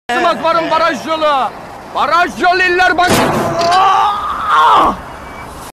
Sivas varın baraj yolu. Baraj yolu iller bak.